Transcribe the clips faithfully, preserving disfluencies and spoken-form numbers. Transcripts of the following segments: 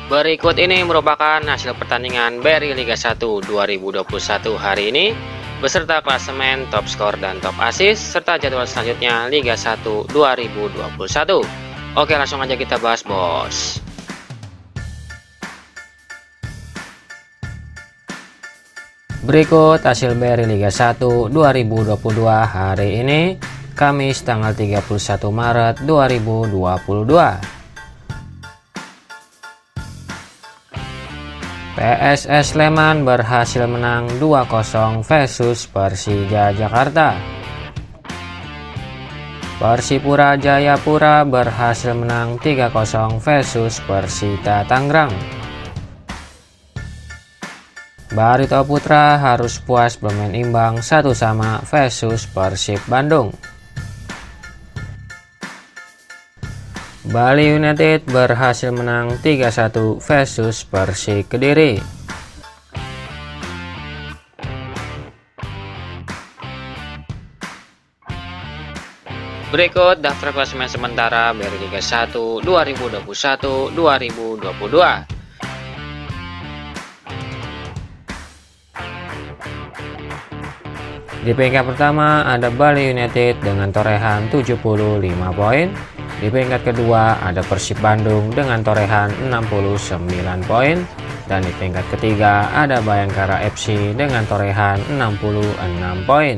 Berikut ini merupakan hasil pertandingan B R I Liga satu dua ribu dua puluh satu hari ini beserta klasemen, top skor, dan top assist serta jadwal selanjutnya Liga satu dua ribu dua puluh satu. Oke, langsung aja kita bahas, bos. Berikut hasil B R I Liga satu dua ribu dua puluh dua hari ini, Kamis tanggal tiga puluh satu Maret dua ribu dua puluh dua. P S S Sleman berhasil menang dua kosong versus Persija Jakarta. Persipura Jayapura berhasil menang tiga kosong versus Persita Tangerang. Barito Putra harus puas bermain imbang satu sama versus Persib Bandung. Bali United berhasil menang tiga satu versus Persik Kediri. Berikut daftar klasemen sementara B R I Liga satu dua ribu dua puluh satu dua ribu dua puluh dua. Di peringkat pertama ada Bali United dengan torehan tujuh puluh lima poin. Di peringkat kedua ada Persib Bandung dengan torehan enam puluh sembilan poin. Dan di peringkat ketiga ada Bayangkara F C dengan torehan enam puluh enam poin.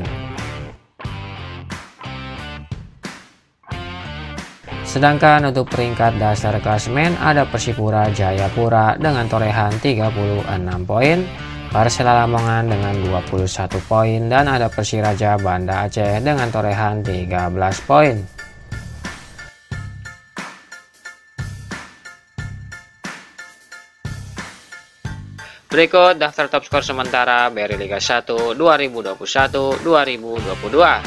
Sedangkan untuk peringkat dasar klasemen ada Persipura Jayapura dengan torehan tiga puluh enam poin. Persela Lamongan dengan dua puluh satu poin. Dan ada Persiraja Banda Aceh dengan torehan tiga belas poin. Berikut daftar top skor sementara B R I Liga satu dua ribu dua puluh satu dua ribu dua puluh dua.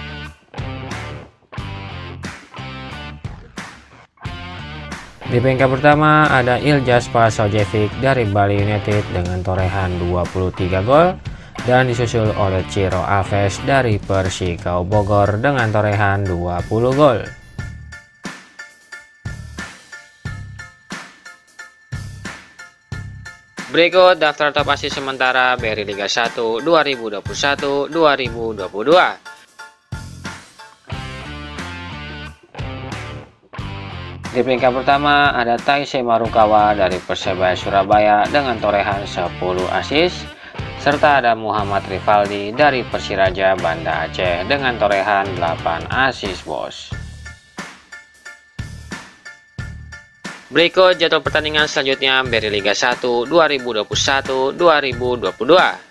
Di peringkat pertama ada Iljaz Pasojevic dari Bali United dengan torehan dua puluh tiga gol dan disusul oleh Ciro Alves dari Persikabo Bogor dengan torehan dua puluh gol. Berikut daftar top assist sementara B R I Liga satu dua ribu dua puluh satu dua ribu dua puluh dua. Di peringkat pertama ada Taisei Marukawa dari Persebaya Surabaya dengan torehan sepuluh assist serta ada Muhammad Rivaldi dari Persiraja Banda Aceh dengan torehan delapan assist, bos. Berikut jadwal pertandingan selanjutnya B R I Liga satu dua ribu dua puluh satu dua ribu dua puluh dua.